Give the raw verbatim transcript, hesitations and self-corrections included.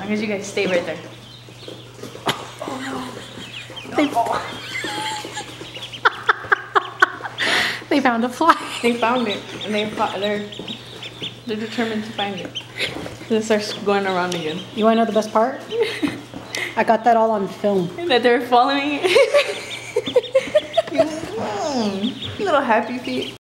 long as you guys stay right there. They, they found a fly. They found it, and they they're they're determined to find it. Then it starts going around again. You want to know the best part? I got that all on film. That they're following it. Little happy feet.